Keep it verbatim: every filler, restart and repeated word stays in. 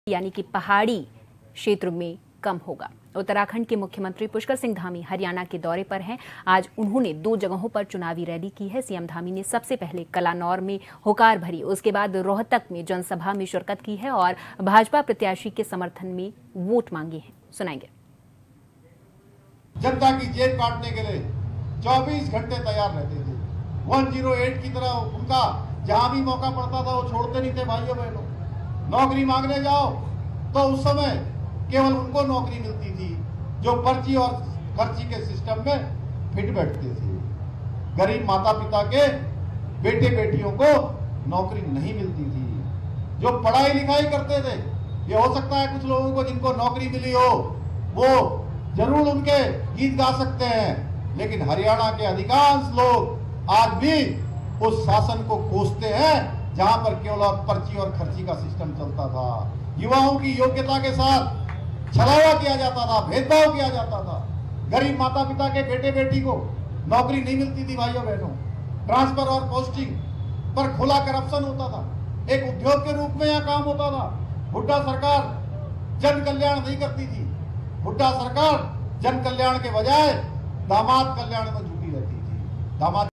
यानी कि पहाड़ी क्षेत्र में कम होगा। उत्तराखंड के मुख्यमंत्री पुष्कर सिंह धामी हरियाणा के दौरे पर हैं। आज उन्होंने दो जगहों पर चुनावी रैली की है। सीएम धामी ने सबसे पहले कलानौर में होकार भरी, उसके बाद रोहतक में जनसभा में शिरकत की है और भाजपा प्रत्याशी के समर्थन में वोट मांगे हैं। सुनाएंगे। जनता की जेब काटने के लिए चौबीस घंटे तैयार रहते थे। एक सौ आठ की तरह उनका जहां भी मौका पड़ता था वो छोड़ते नहीं थे। भाइयों बहनों, नौकरी मांगने जाओ तो उस समय केवल उनको नौकरी मिलती थी जो पर्ची और खर्ची के सिस्टम में फिट बैठते थे। गरीब माता पिता के बेटे बेटियों को नौकरी नहीं मिलती थी। जो पढ़ाई लिखाई करते थे, ये हो सकता है कुछ लोगों को जिनको नौकरी मिली हो वो जरूर उनके गीत गा सकते हैं, लेकिन हरियाणा के अधिकांश लोग आज भी उस शासन को कोसते हैं जहां पर केवल पर्ची और खर्ची का सिस्टम चलता था। युवाओं की योग्यता के साथ छलावा किया जाता था, भेदभाव किया जाता था। गरीब माता पिता के बेटे बेटी को नौकरी नहीं मिलती थी। भाइयों बहनों, ट्रांसफर और पोस्टिंग पर खुला करप्शन होता था। एक उद्योग के रूप में यह काम होता था। हुड्डा सरकार जन कल्याण नहीं करती थी। हुड्डा सरकार जन कल्याण के बजाय दामाद कल्याण में जुटी रहती थी। दामाद